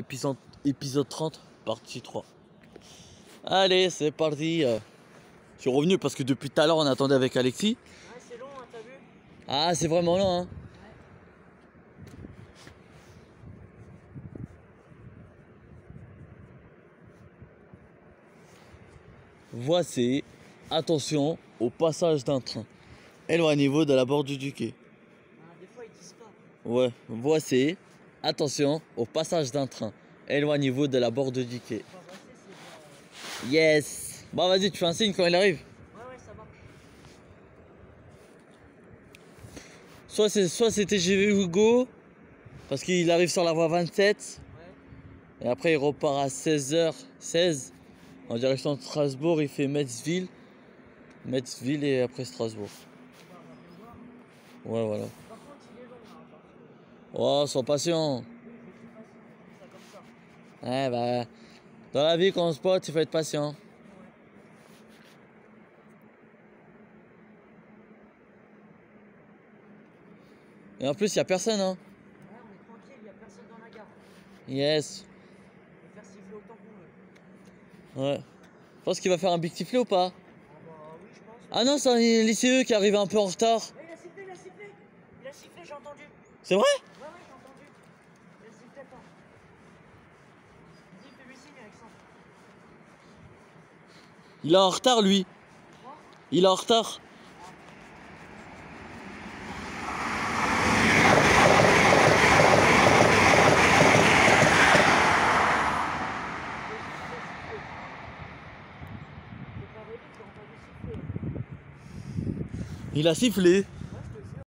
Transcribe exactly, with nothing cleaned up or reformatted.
épisode, épisode trente, partie trois. Allez, c'est parti. Je suis revenu parce que depuis tout à l'heure, on attendait avec Alexis. Ah, c'est long, hein, t'as vu? Ah, c'est vraiment long, hein. Voici, attention au passage d'un train. Éloignez-vous de la bordure du quai. Ah, des fois, ils disent pas. Ouais, voici, attention au passage d'un train. Éloignez-vous de la bordure du quai. Enfin, voici, c'est genre, Yes. Bon, vas-y, tu fais un signe quand il arrive. euh, Ouais, ouais, ça marche. Soit c'est soit c'est T G V Hugo, parce qu'il arrive sur la voie vingt-sept. Ouais. Et après, il repart à seize heures seize en direction de Strasbourg. Il fait Metzville. Metzville et après Strasbourg. Ouais, voilà. Par contre, il est long, là, parce que Oh, sois patient. oui, il faut qu'il fasse ça comme ça. Ouais, bah, dans la vie, quand on se pote, il faut être patient. Ouais. Et en plus, il n'y a personne, hein. Ouais, on est tranquille, il n'y a personne dans la gare. Yes. On peut faire siffler autant qu'on veut. Ouais. Je pense qu'il va faire un big tiflé ou pas? Ah, bah oui, je pense. Ah non, c'est un lycéeux qui arrive un peu en retard. Ouais, il a sifflé, il a sifflé. Il a sifflé, j'ai entendu. C'est vrai? Ouais, ouais, j'ai entendu. Il a sifflé pas. Vas-y, fais-lui signe, Alexandre. Il est en retard, lui. Quoi? Il est en retard. Il a sifflé.